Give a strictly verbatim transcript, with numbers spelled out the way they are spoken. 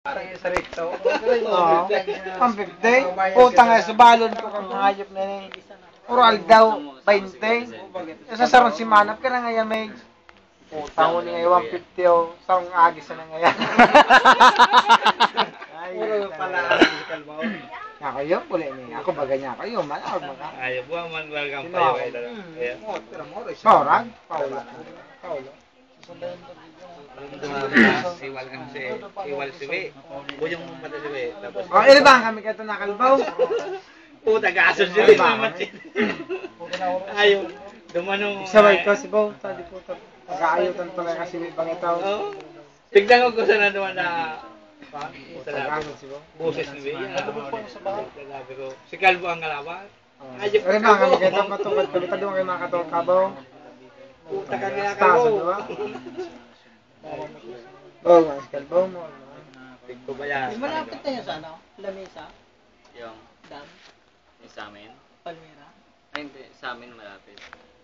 Parang yung sa rito. Oo. Ang fifty. Putang nga sa balon ko kang hayop na ni. Oral daw, twenty. Sa sarong si Manap ka na ngayon may putang mo ni ngayon one fifty o sarong agis na ngayon. Puro pala si Kalmao. Ako yun, puli ni. Ako baga niya ako yun. Manawag maka. Ayaw buwan man welcome pa yun. Kaya mo, pero mo rin. Paurag? Paulo. Paulo. Iwal kan si Iwal si We. Buyong mo pala si We. Tapos O, ilibang kami ka ito nakalbaw. puta gasos yun. Ayaw. Dumanong. Sabay ko si Bo. Tadi po ito. Pag-aayutan pala kasi may bangitaw. Oo. Tignan ko kung saan na naman na pa. Pag-aayut si Bo. Boses ni We. Si Kalbo ang kalaban. Pero mga kami kayo matungkol kami. Tadong kayo mga katong kabaw. Puta ka nga Stasa, Kalbo. diba? Oo, mas kalbaw mo. Tigko ba yan? Malapit na yun sa ano? Lamesa? Yung, Dam? yung sa amin? Palmira? Ay, hindi. Sa amin malapit.